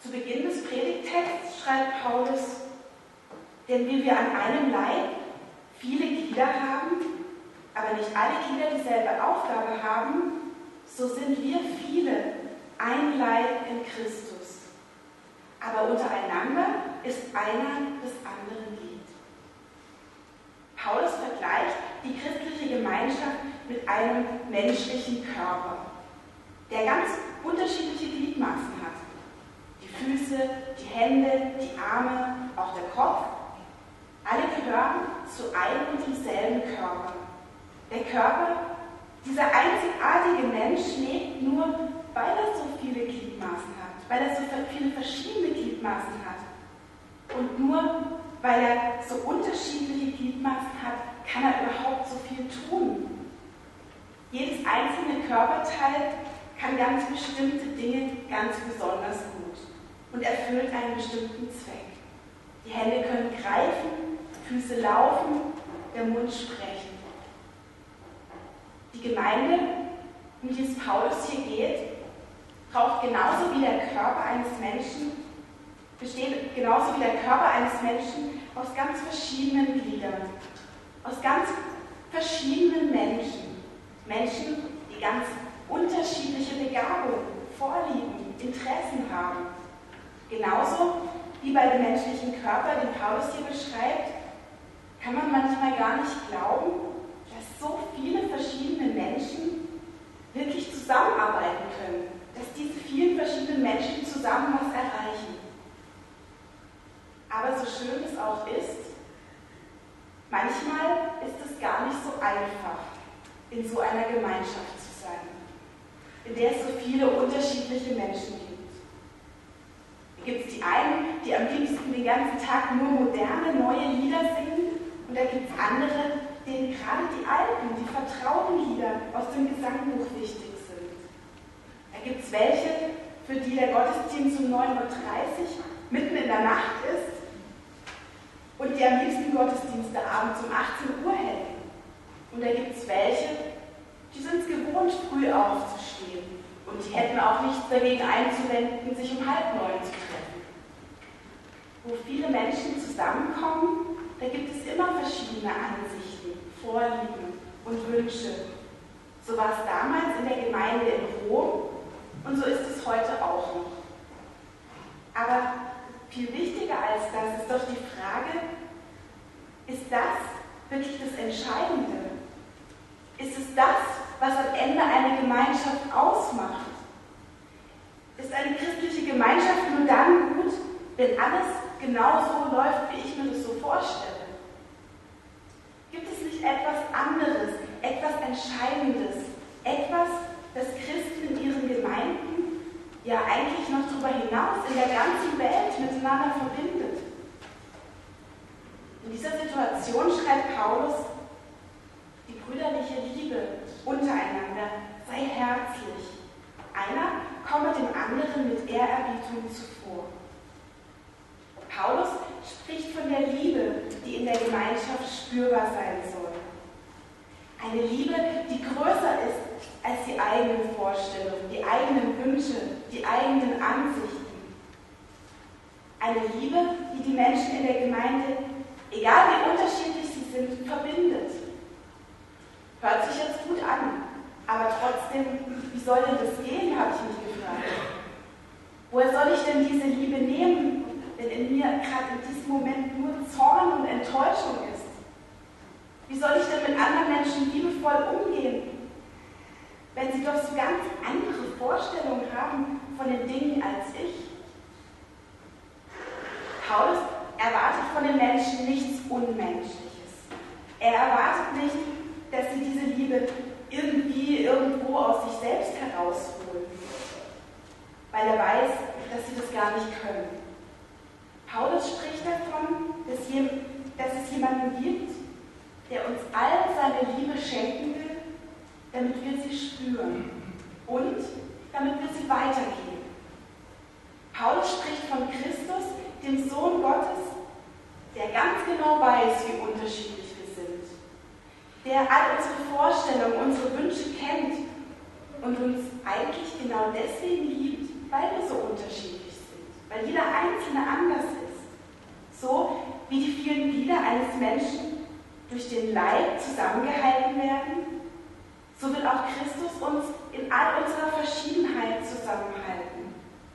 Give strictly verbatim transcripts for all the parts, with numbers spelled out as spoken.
Zu Beginn des Predigtexts schreibt Paulus: Denn wie wir an einem Leib viele Glieder haben, aber nicht alle Glieder dieselbe Aufgabe haben, so sind wir viele ein Leib in Christus. Aber untereinander ist einer des anderen Glied. Paulus vergleicht die christliche Gemeinschaft mit einem menschlichen Körper, der ganz unterschiedliche Gliedmaßen hat. Die Füße, die Hände, die Arme, auch der Kopf. Alle gehören zu einem und demselben Körper. Der Körper, dieser einzigartige Mensch, lebt nur, weil er so viele Gliedmaßen hat, weil er so viele verschiedene Gliedmaßen hat. Und nur weil er so unterschiedliche Gliedmaßen hat, kann er überhaupt so viel tun. Jedes einzelne Körperteil kann ganz bestimmte Dinge ganz besonders gut und erfüllt einen bestimmten Zweck. Die Hände können greifen, Füße laufen, der Mund sprechen. Die Gemeinde, um die es Paulus hier geht, braucht genauso wie der Körper eines Menschen, besteht genauso wie der Körper eines Menschen aus ganz verschiedenen Gliedern, aus ganz verschiedenen Menschen. Menschen, die ganz unterschiedliche Begabungen, Vorlieben, Interessen haben. Genauso wie bei dem menschlichen Körper, den Paulus hier beschreibt, kann man manchmal gar nicht glauben, dass so viele verschiedene Menschen wirklich zusammenarbeiten können, dass diese vielen verschiedenen Menschen zusammen was erreichen. Aber so schön es auch ist, manchmal ist es gar nicht so einfach, in so einer Gemeinschaft zu sein, in der es so viele unterschiedliche Menschen gibt. Da gibt es die einen, die am liebsten den ganzen Tag nur moderne, neue Lieder singen, und da gibt es andere, denen gerade die alten, die vertrauten Lieder aus dem Gesangbuch wichtig sind. Da gibt es welche, für die der Gottesdienst um neun Uhr dreißig mitten in der Nacht ist und die am liebsten Gottesdienste abends um achtzehn Uhr hätten. Und da gibt es welche, die sind es gewohnt, früh aufzustehen. Und die hätten auch nichts dagegen einzuwenden, sich um halb neun zu treffen. Wo viele Menschen zusammenkommen, da gibt es immer verschiedene Ansichten, Vorlieben und Wünsche. So war es damals in der Gemeinde in Rom und so ist es heute auch noch. Aber viel wichtiger als das ist doch die Frage, ist das wirklich das Entscheidende? Ist es das, was am Ende eine Gemeinschaft ausmacht? Ist eine christliche Gemeinschaft nur dann gut, wenn alles genauso läuft, wie ich mir das so vorstelle? Gibt es nicht etwas anderes, etwas Entscheidendes, etwas, das Christen in ihren Gemeinden, ja eigentlich noch darüber hinaus, in der ganzen Welt miteinander verbindet? In dieser Situation schreibt Paulus: Die brüderliche Liebe untereinander sei herzlich. Einer komme dem anderen mit Ehrerbietung zuvor. Paulus spricht von der Liebe, die in der Gemeinschaft spürbar sein soll. Eine Liebe, die größer ist als die eigenen Vorstellungen, die eigenen Wünsche, die eigenen Ansichten. Eine Liebe, die die Menschen in der Gemeinde, egal wie unterschiedlich sie sind, verbindet. Hört sich jetzt gut an, aber trotzdem, wie soll denn das gehen, habe ich mich gefragt. Woher soll ich denn diese Liebe nehmen, wenn in mir gerade in diesem Moment nur Zorn und Enttäuschung ist? Wie soll ich denn mit anderen Menschen liebevoll umgehen, wenn sie doch so ganz andere Vorstellungen haben von den Dingen als ich? Paulus erwartet von den Menschen nichts Unmenschliches. Er erwartet nicht, dass sie diese Liebe irgendwie irgendwo aus sich selbst herausholen, weil er weiß, dass sie das gar nicht können. Paulus spricht davon, dass, je, dass es jemanden gibt, der uns all seine Liebe schenken will, damit wir sie spüren und damit wir sie weitergeben. Paulus spricht von Christus, dem Sohn Gottes, der ganz genau weiß, wie unterschiedlich wir sind, der all unsere Vorstellungen, unsere Wünsche kennt und uns eigentlich genau deswegen liebt, weil wir so unterschiedlich sind, weil Glieder eines Menschen durch den Leib zusammengehalten werden, so will auch Christus uns in all unserer Verschiedenheit zusammenhalten.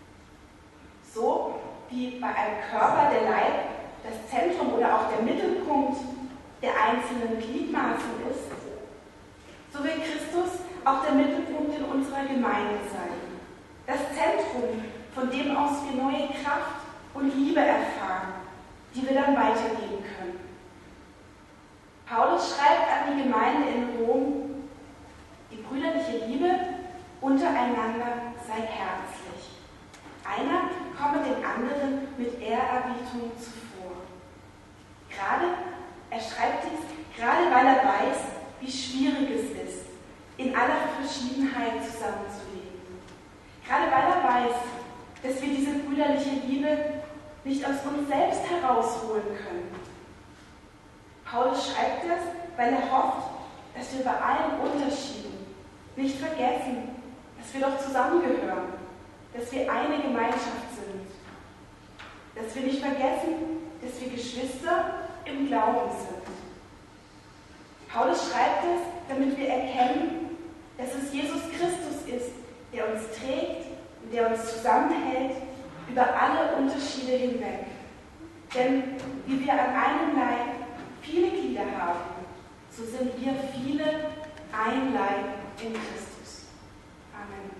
So wie bei einem Körper der Leib das Zentrum oder auch der Mittelpunkt der einzelnen Gliedmaßen ist, so will Christus auch der Mittelpunkt in unserer Gemeinde sein. Das Zentrum, von dem aus wir neue Kraft und Liebe erfahren, die wir dann weitergeben können. Paulus schreibt an die Gemeinde in Rom, die brüderliche Liebe untereinander sei herzlich. Einer komme dem anderen mit Ehrerbietung zuvor. Gerade, er schreibt dies, gerade weil er weiß, wie schwierig es ist, in aller Verschiedenheit zusammenzuleben. Gerade weil er weiß, dass wir diese brüderliche Liebe nicht aus uns selbst herausholen können. Paulus schreibt das, weil er hofft, dass wir bei allen Unterschieden nicht vergessen, dass wir doch zusammengehören, dass wir eine Gemeinschaft sind, dass wir nicht vergessen, dass wir Geschwister im Glauben sind. Paulus schreibt es, damit wir erkennen, dass es Jesus Christus ist, der uns trägt und der uns zusammenhält über alle Unterschiede hinweg. Denn wie wir an einem Leib viele Glieder haben, so sind wir viele ein Leib in Christus. Amen.